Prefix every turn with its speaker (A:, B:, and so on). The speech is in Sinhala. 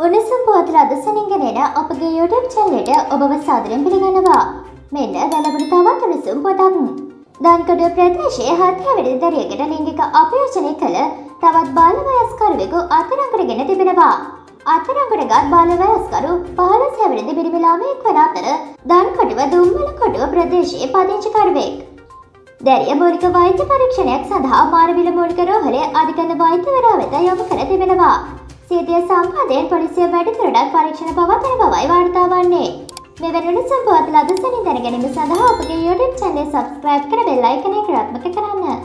A: උණුසුම් පුවත්ල අදසනින් ගෙනෙන අපගේ YouTube channel එකට ඔබව සාදරයෙන් පිළිගන්නවා. මෙන්න දැනගුණ තවත් උණුසුම් පුවතක්. දන්කඩුව ප්‍රදේශයේ 7 වෙනි දරියකට ලිංගික අපයෝජනය කළ තවත් බාල වයස්කරුවෙකු අත්අඩංගුවටගෙන තිබෙනවා. අත්අඩංගුවටගත් බාල වයස්කරු 15 වෙනිදා පිරිමි ළමයෙක් වන අතර දන්කඩුව දුම්වලකොටුව ප්‍රදේශයේ පදිංචිකරුවෙක්. දැරිය මූලික වෛද්‍ය පරීක්ෂණයක් සඳහා මාරවිල මූලික රෝහලේ අධිකරණ වෛද්‍යවරයා වෙත යොමු කර තිබෙනවා. සියදිය සම්පාදයෙන් පොලිසිය වැඩිදුරටත් පරීක්ෂණ පවත්වන බවයි වාර්තා වන්නේ. මෙවැනි උණුසුම් පුවත් අද සැනින් දැන ගැනීම සඳහා අපගේ YouTube channel subscribe කර bell icon එක ක්‍රියාත්මක කරන්න.